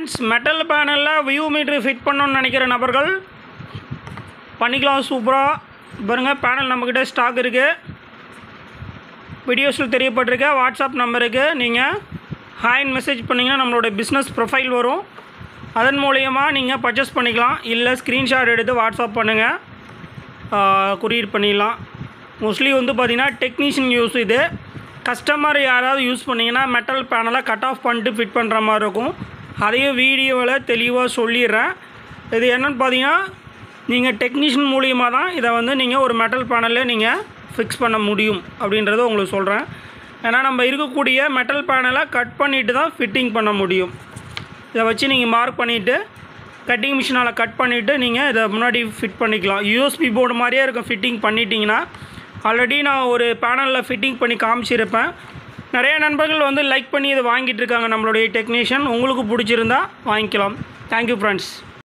Metal பேனலில் view metre fit பண்ணணும்னு நினைக்கிற நபர்கள் பண்ணிக்கலாம். சூப்பராக பாருங்கள், பேனல் நம்மக்கிட்ட ஸ்டாக் இருக்குது. வீடியோஸில் தெரியப்பட்டிருக்க வாட்ஸ்அப் நம்பருக்கு நீங்கள் ஹாய்ன்னு மெசேஜ் பண்ணிங்கன்னா நம்மளோட பிஸ்னஸ் ப்ரொஃபைல் வரும். அதன் மூலயமா நீங்கள் பர்ச்சேஸ் பண்ணிக்கலாம். இல்லை ஸ்க்ரீன்ஷாட் எடுத்து வாட்ஸ்அப் பண்ணுங்கள், கொரியர் பண்ணிடலாம். மோஸ்ட்லி பார்த்திங்கன்னா டெக்னீஷியன் யூஸ். இது கஸ்டமர் யாராவது யூஸ் பண்ணிங்கன்னா மெட்டல் பேனலை கட் ஆஃப் பண்ணிட்டு ஃபிட் பண்ணுற மாதிரி இருக்கும். அதையும் வீடியோவில் தெளிவாக சொல்லிடுறேன். இது என்னென்னு பார்த்தீங்கன்னா நீங்கள் டெக்னீஷியன் மூலியமாக தான் இதை நீங்கள் ஒரு மெட்டல் பேனலில் நீங்கள் ஃபிக்ஸ் பண்ண முடியும் அப்படின்றத உங்களுக்கு சொல்கிறேன். ஏன்னா நம்ம இருக்கக்கூடிய மெட்டல் பேனலை கட் பண்ணிவிட்டு தான் ஃபிட்டிங் பண்ண முடியும். இதை வச்சு நீங்கள் மார்க் பண்ணிவிட்டு கட்டிங் மிஷினால் கட் பண்ணிவிட்டு நீங்கள் இதை முன்னாடி ஃபிட் பண்ணிக்கலாம். யூஎஸ்பி போர்டு மாதிரியே இருக்கும். ஃபிட்டிங் பண்ணிட்டீங்கன்னா ஆல்ரெடி நான் ஒரு பேனலில் ஃபிட்டிங் பண்ணி காமிச்சிருப்பேன். நிறைய நண்பர்கள் லைக் பண்ணி இதை வாங்கிட்டு இருக்காங்க நம்மளுடைய டெக்னீஷியன். உங்களுக்கு பிடிச்சிருந்தா வாங்கிக்கலாம். Thank you friends.